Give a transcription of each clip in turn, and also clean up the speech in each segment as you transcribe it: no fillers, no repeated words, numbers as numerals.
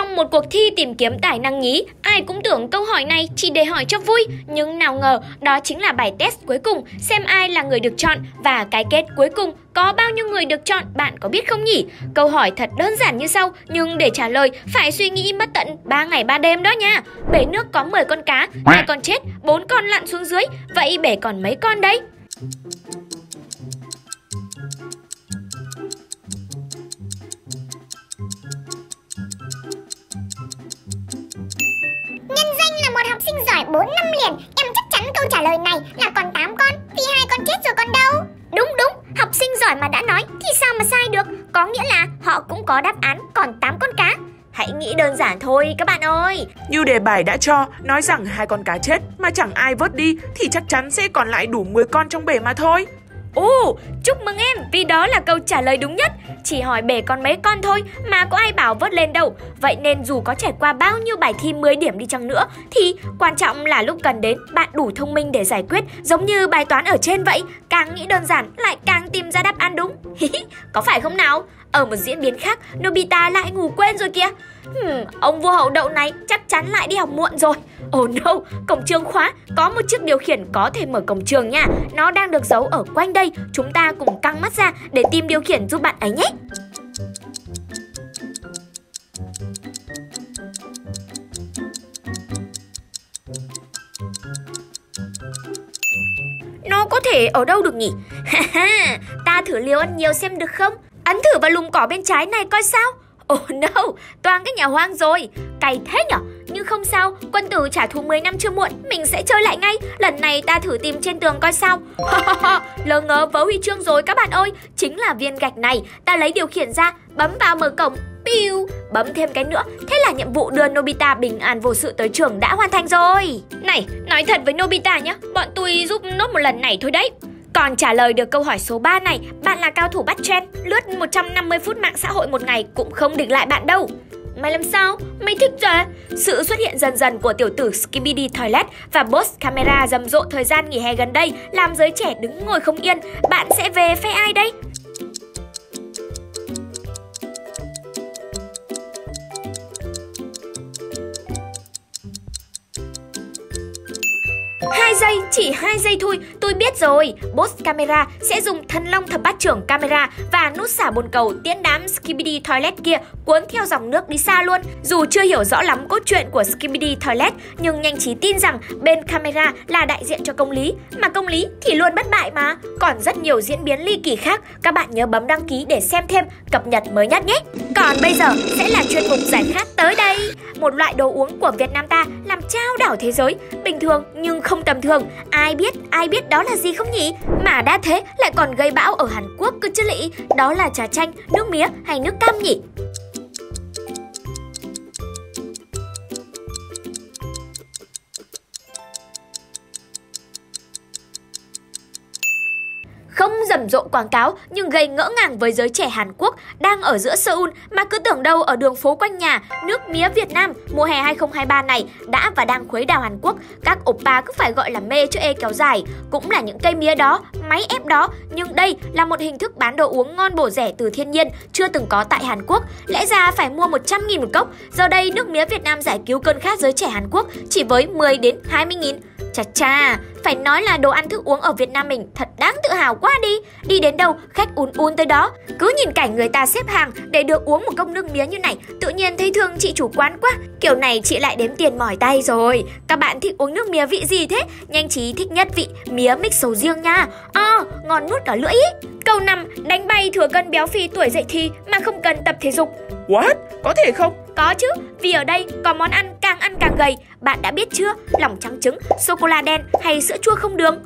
Trong một cuộc thi tìm kiếm tài năng nhí, ai cũng tưởng câu hỏi này chỉ để hỏi cho vui, nhưng nào ngờ đó chính là bài test cuối cùng xem ai là người được chọn, và cái kết cuối cùng có bao nhiêu người được chọn bạn có biết không nhỉ? Câu hỏi thật đơn giản như sau, nhưng để trả lời phải suy nghĩ mất tận 3 ngày 3 đêm đó nha. Bể nước có 10 con cá, 2 con chết, 4 con lặn xuống dưới, vậy bể còn mấy con đấy? Nhân danh là một học sinh giỏi 4 năm liền, em chắc chắn câu trả lời này là còn 8 con, vì 2 con chết rồi còn đâu. Đúng, học sinh giỏi mà đã nói thì sao mà sai được, có nghĩa là họ cũng có đáp án còn 8 con cá. Hãy nghĩ đơn giản thôi các bạn ơi. Như đề bài đã cho, nói rằng 2 con cá chết mà chẳng ai vớt đi thì chắc chắn sẽ còn lại đủ 10 con trong bể mà thôi. Ồ, chúc mừng em vì đó là câu trả lời đúng nhất. Chỉ hỏi bể còn mấy con thôi mà có ai bảo vớt lên đâu. Vậy nên dù có trải qua bao nhiêu bài thi 10 điểm đi chăng nữa thì quan trọng là lúc cần đến bạn đủ thông minh để giải quyết, giống như bài toán ở trên vậy. Càng nghĩ đơn giản lại càng tìm ra đáp án đúng. Có phải không nào? Ở một diễn biến khác, Nobita lại ngủ quên rồi kìa. Ông vua hậu đậu này chắc chắn lại đi học muộn rồi. Oh no, cổng trường khóa. Có một chiếc điều khiển có thể mở cổng trường nha. Nó đang được giấu ở quanh đây. Chúng ta cùng căng mắt ra để tìm điều khiển giúp bạn ấy nhé. Nó có thể ở đâu được nhỉ? Ta thử liều ăn nhiều xem được không? Ấn thử vào lùm cỏ bên trái này coi sao. Oh no, toàn cái nhà hoang rồi. Cay thế nhở? Nhưng không sao, quân tử trả thù 10 năm chưa muộn, mình sẽ chơi lại ngay. Lần này ta thử tìm trên tường coi sao. Lờ ngớ vớ huy chương rồi các bạn ơi. Chính là viên gạch này. Ta lấy điều khiển ra, bấm vào mở cổng. Piu, bấm thêm cái nữa. Thế là nhiệm vụ đưa Nobita bình an vô sự tới trường đã hoàn thành rồi. Này, nói thật với Nobita nhá, bọn tôi giúp nốt một lần này thôi đấy. Còn trả lời được câu hỏi số 3 này, bạn là cao thủ bắt trend, lướt 150 phút mạng xã hội một ngày cũng không địch lại bạn đâu. Mày làm sao? Mày thích rồi? Sự xuất hiện dần dần của tiểu tử Skibidi Toilet và Boss Camera rầm rộ thời gian nghỉ hè gần đây làm giới trẻ đứng ngồi không yên. Bạn sẽ về phe ai đây? 2 giây, chỉ 2 giây thôi, tôi biết rồi. Boss Camera sẽ dùng thần long thập bát trưởng camera và nút xả bồn cầu tiễn đám Skibidi Toilet kia cuốn theo dòng nước đi xa luôn. Dù chưa hiểu rõ lắm cốt truyện của Skibidi Toilet, nhưng nhanh trí tin rằng bên camera là đại diện cho công lý, mà công lý thì luôn bất bại mà. Còn rất nhiều diễn biến ly kỳ khác, các bạn nhớ bấm đăng ký để xem thêm cập nhật mới nhất nhé. Còn bây giờ sẽ là chuyên mục giải khát tới đây. Một loại đồ uống của Việt Nam ta làm chao đảo thế giới, bình thường nhưng không tầm thường. Ai biết đó là gì không nhỉ? Mà đã thế lại còn gây bão ở Hàn Quốc cơ chứ lị. Đó là trà chanh, nước mía hay nước cam nhỉ? Không rầm rộ quảng cáo nhưng gây ngỡ ngàng với giới trẻ Hàn Quốc đang ở giữa Seoul mà cứ tưởng đâu ở đường phố quanh nhà. Nước mía Việt Nam mùa hè 2023 này đã và đang khuấy đảo Hàn Quốc. Các oppa cứ phải gọi là mê chữ E kéo dài. Cũng là những cây mía đó, máy ép đó. Nhưng đây là một hình thức bán đồ uống ngon bổ rẻ từ thiên nhiên chưa từng có tại Hàn Quốc. Lẽ ra phải mua 100.000 một cốc. Giờ đây nước mía Việt Nam giải cứu cơn khát giới trẻ Hàn Quốc chỉ với 10 đến 20.000. Chà, phải nói là đồ ăn thức uống ở Việt Nam mình thật đáng tự hào quá đi. Đi đến đâu khách ùn tới đó. Cứ nhìn cảnh người ta xếp hàng để được uống một cốc nước mía như này, tự nhiên thấy thương chị chủ quán quá. Kiểu này chị lại đếm tiền mỏi tay rồi. Các bạn thích uống nước mía vị gì thế? Nhanh trí thích nhất vị mía mix sầu riêng nha. Ngon nuốt cả lưỡi ý. Câu 5, đánh bay thừa cân béo phì tuổi dậy thì mà không cần tập thể dục. What? Có thể không? Có chứ, vì ở đây có món ăn càng gầy. Bạn đã biết chưa? Lòng trắng trứng, sô-cô-la đen hay sữa chua không đường?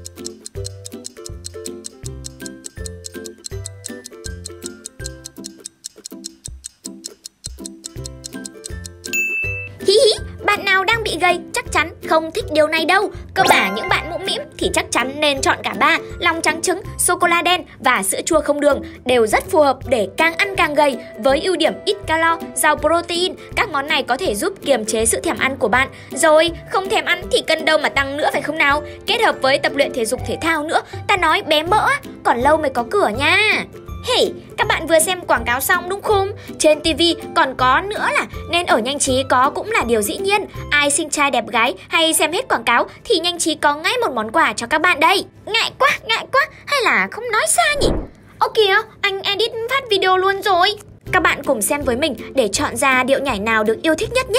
Bạn nào đang bị gầy chắc chắn không thích điều này đâu. Cơ mà những bạn mũm mĩm thì chắc chắn nên chọn cả ba: lòng trắng trứng, sô-cô-la đen và sữa chua không đường. Đều rất phù hợp để càng ăn càng gầy. Với ưu điểm ít calo, giàu protein, các món này có thể giúp kiềm chế sự thèm ăn của bạn. Rồi, không thèm ăn thì cân đâu mà tăng nữa phải không nào? Kết hợp với tập luyện thể dục thể thao nữa, ta nói bé mỡ còn lâu mới có cửa nha. Hey, các bạn vừa xem quảng cáo xong đúng không? Trên TV còn có nữa là nên ở Nhanh Trí có cũng là điều dĩ nhiên. Ai xinh trai đẹp gái hay xem hết quảng cáo thì Nhanh Trí có ngay một món quà cho các bạn đây. Ngại quá, hay là không nói xa nhỉ? Ô kìa, anh edit phát video luôn rồi. Các bạn cùng xem với mình để chọn ra điệu nhảy nào được yêu thích nhất nhé.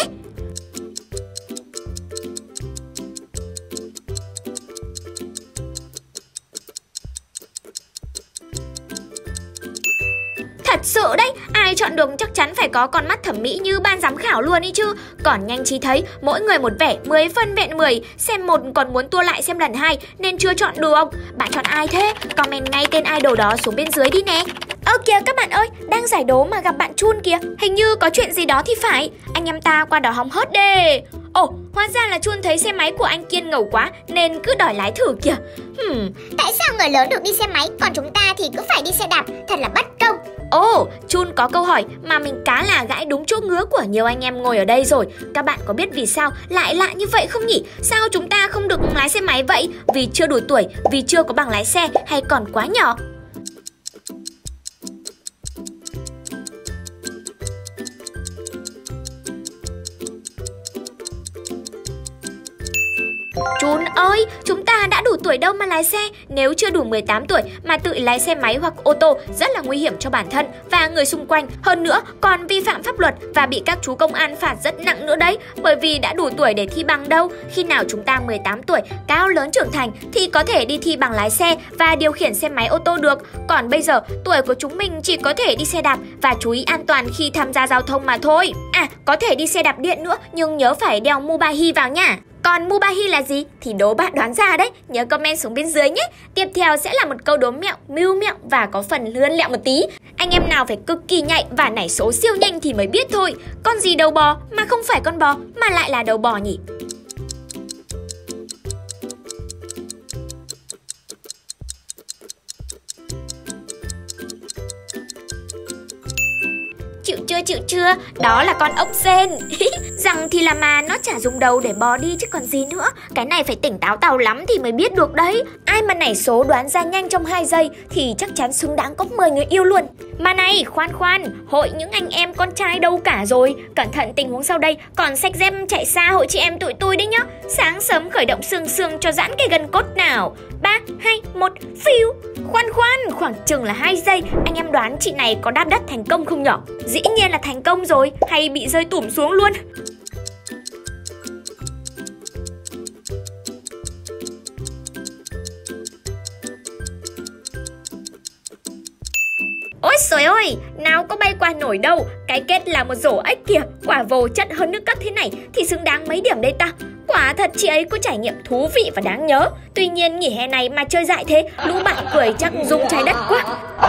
Thật sự đấy, ai chọn được chắc chắn phải có con mắt thẩm mỹ như ban giám khảo luôn ý chứ. Còn Nhanh Trí thấy mỗi người một vẻ, 10 phân vẹn 10. Xem một còn muốn tua lại xem lần 2 nên chưa chọn được. Bạn chọn ai thế? Comment ngay tên idol đó xuống bên dưới đi nè. Ơ kìa các bạn ơi, đang giải đố mà gặp bạn Chun kìa. Hình như có chuyện gì đó thì phải. Anh em ta qua đó hóng hớt đê. Ồ, hóa ra là Chun thấy xe máy của anh Kiên ngầu quá nên cứ đòi lái thử kìa. Tại sao người lớn được đi xe máy còn chúng ta thì cứ phải đi xe đạp? Thật là bất công. Ồ, Chun có câu hỏi mà mình cá là gãi đúng chỗ ngứa của nhiều anh em ngồi ở đây rồi. Các bạn có biết vì sao lại lạ như vậy không nhỉ? Sao chúng ta không được lái xe máy vậy? Vì chưa đủ tuổi, vì chưa có bằng lái xe hay còn quá nhỏ? Chun ơi, chúng ta đã đủ tuổi đâu mà lái xe. Nếu chưa đủ 18 tuổi mà tự lái xe máy hoặc ô tô rất là nguy hiểm cho bản thân và người xung quanh. Hơn nữa còn vi phạm pháp luật và bị các chú công an phạt rất nặng nữa đấy. Bởi vì đã đủ tuổi để thi bằng đâu. Khi nào chúng ta 18 tuổi, cao lớn trưởng thành thì có thể đi thi bằng lái xe và điều khiển xe máy ô tô được. Còn bây giờ tuổi của chúng mình chỉ có thể đi xe đạp và chú ý an toàn khi tham gia giao thông mà thôi. À, có thể đi xe đạp điện nữa nhưng nhớ phải đeo Mubahi vào nha. Còn Mubahi là gì thì đố bạn đoán ra đấy. Nhớ comment xuống bên dưới nhé. Tiếp theo sẽ là một câu đố mẹo, mưu mẹo và có phần lươn lẹo một tí. Anh em nào phải cực kỳ nhạy và nảy số siêu nhanh thì mới biết thôi. Con gì đầu bò mà không phải con bò mà lại là đầu bò nhỉ? Chịu chưa, đó là con ốc sên. Rằng thì là mà nó chả dùng đầu để bò đi chứ còn gì nữa. Cái này phải tỉnh táo tàu lắm thì mới biết được đấy. Ai mà nảy số đoán ra nhanh trong 2 giây thì chắc chắn xứng đáng có 10 người yêu luôn. Mà này, khoan, hội những anh em con trai đâu cả rồi. Cẩn thận tình huống sau đây, còn xách dép chạy xa hội chị em tụi tôi đấy nhá. Sáng sớm khởi động xương cho giãn cái gân cốt nào. 3, 2, 1, phiu. Khoan, khoảng chừng là 2 giây. Anh em đoán chị này có đáp đất thành công không nhở? Dĩ nhiên là thành công rồi, hay bị rơi tủm xuống luôn. Ôi trời ơi, nào có bay qua nổi đâu. Cái kết là một rổ ếch kìa. Quả vồ chất hơn nước cất thế này thì xứng đáng mấy điểm đây ta. Quả thật chị ấy có trải nghiệm thú vị và đáng nhớ. Tuy nhiên nghỉ hè này mà chơi dại thế, lũ bạn cười chắc rung trái đất quá.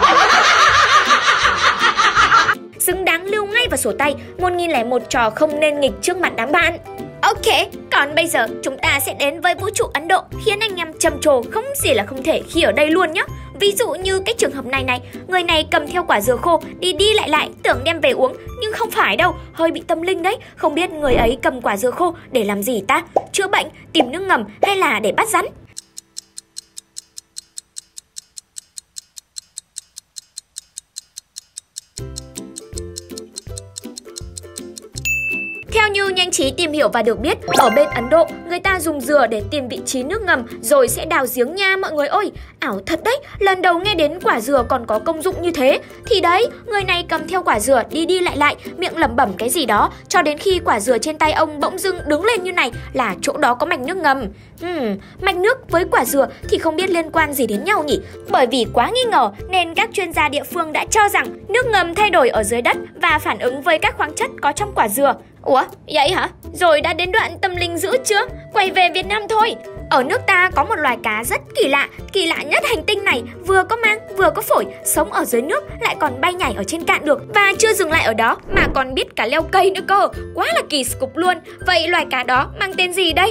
Xứng đáng lưu ngay vào sổ tay 1001 trò không nên nghịch trước mặt đám bạn. Ok, còn bây giờ chúng ta sẽ đến với vũ trụ Ấn Độ khiến anh em trầm trồ không gì là không thể khi ở đây luôn nhé. Ví dụ như cái trường hợp này, người này cầm theo quả dừa khô đi lại tưởng đem về uống nhưng không phải đâu, hơi bị tâm linh đấy. Không biết người ấy cầm quả dừa khô để làm gì ta? Chữa bệnh, tìm nước ngầm hay là để bắt rắn? Theo như Nhanh Trí tìm hiểu và được biết, ở bên Ấn Độ, người ta dùng dừa để tìm vị trí nước ngầm rồi sẽ đào giếng nha mọi người ơi. Ảo thật đấy, lần đầu nghe đến quả dừa còn có công dụng như thế. Thì đấy, người này cầm theo quả dừa đi lại, miệng lẩm bẩm cái gì đó, cho đến khi quả dừa trên tay ông bỗng dưng đứng lên như này là chỗ đó có mạch nước ngầm. Mạch nước với quả dừa thì không biết liên quan gì đến nhau nhỉ? Bởi vì quá nghi ngờ nên các chuyên gia địa phương đã cho rằng nước ngầm thay đổi ở dưới đất và phản ứng với các khoáng chất có trong quả dừa. Ủa, vậy hả? Rồi đã đến đoạn tâm linh dữ chưa? Quay về Việt Nam thôi. Ở nước ta có một loài cá rất kỳ lạ nhất hành tinh này, vừa có mang vừa có phổi, sống ở dưới nước lại còn bay nhảy ở trên cạn được. Và chưa dừng lại ở đó mà còn biết cả leo cây nữa cơ. Quá là kỳ cục luôn. Vậy loài cá đó mang tên gì đây?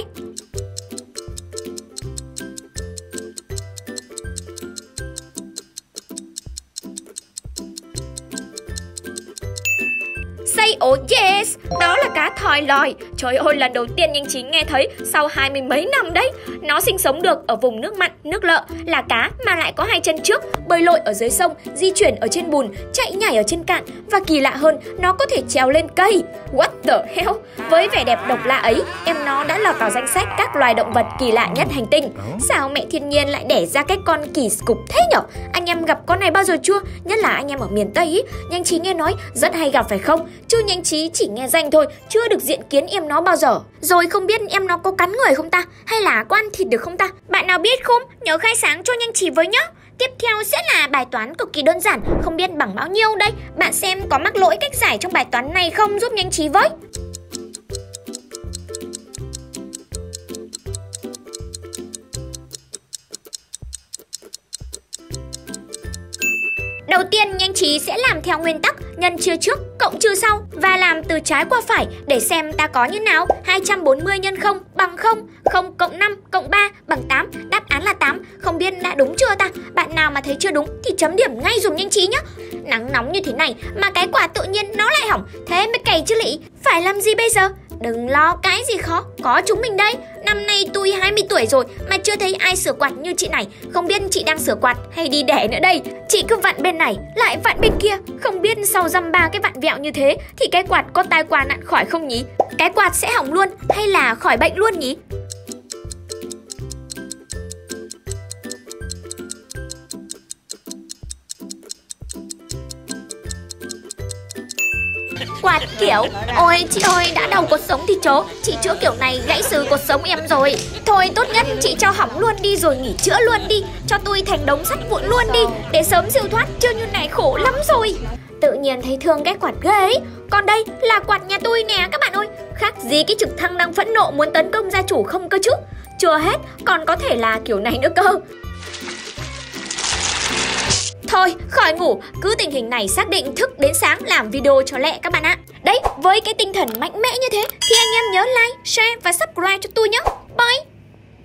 Oh yes, đó là cá thòi lòi. Trời ơi, lần đầu tiên nhanh trí nghe thấy sau 20 mấy năm đấy. Nó sinh sống được ở vùng nước mặn, nước lợ, là cá mà lại có 2 chân trước, bơi lội ở dưới sông, di chuyển ở trên bùn, chạy nhảy ở trên cạn, và kỳ lạ hơn, nó có thể trèo lên cây. What the hell? Với vẻ đẹp độc lạ ấy, em nó đã lọt vào danh sách các loài động vật kỳ lạ nhất hành tinh. Sao mẹ thiên nhiên lại đẻ ra cái con kỳ cục thế nhở? Anh em gặp con này bao giờ chưa? Nhất là anh em ở miền Tây ý. Nhanh trí nghe nói rất hay gặp phải không? Chứ nhanh trí chỉ nghe danh thôi, chưa được diện kiến em nó bao giờ. Rồi không biết em nó có cắn người không ta? Hay là có ăn thịt được không ta? Bạn nào biết không? Nhớ khai sáng cho nhanh trí với nhá. Tiếp theo sẽ là bài toán cực kỳ đơn giản, không biết bằng bao nhiêu đây. Bạn xem có mắc lỗi cách giải trong bài toán này không, giúp nhanh trí với. Đầu tiên, nhanh trí sẽ làm theo nguyên tắc nhân chia trước, cộng trừ sau và làm từ trái qua phải để xem ta có như nào. 240 nhân 0 bằng 0, 0 cộng 5 cộng 3 bằng 8, đáp án là 8. Không biết đã đúng chưa ta? Bạn nào mà thấy chưa đúng thì chấm điểm ngay dùm nhanh trí nhá. Nắng nóng như thế này mà cái quạt tự nhiên nó lại hỏng, thế mới cày chứ lị. Phải làm gì bây giờ? Đừng lo cái gì khó, có chúng mình đây. Năm nay tôi 20 tuổi rồi mà chưa thấy ai sửa quạt như chị này. Không biết chị đang sửa quạt hay đi đẻ nữa đây. Chị cứ vặn bên này, lại vặn bên kia. Không biết sau dăm ba cái vặn vẹo như thế thì cái quạt có tai qua nạn khỏi không nhỉ? Cái quạt sẽ hỏng luôn hay là khỏi bệnh luôn nhỉ? Quạt kiểu, ôi chị ơi, đã đầu cột sống thì chớ. Chị chữa kiểu này gãy xứ cột sống em rồi. Thôi tốt nhất chị cho hỏng luôn đi rồi nghỉ chữa luôn đi. Cho tôi thành đống sắt vụn luôn đi, để sớm siêu thoát, chứ như này khổ lắm rồi. Tự nhiên thấy thương cái quạt ghê ấy. Còn đây là quạt nhà tôi nè các bạn ơi. Khác gì cái trực thăng đang phẫn nộ muốn tấn công gia chủ không cơ chứ. Chưa hết, còn có thể là kiểu này nữa cơ. Thôi, khỏi ngủ, cứ tình hình này xác định thức đến sáng làm video cho lẹ các bạn ạ. Đấy, với cái tinh thần mạnh mẽ như thế thì anh em nhớ like, share và subscribe cho tôi nhé.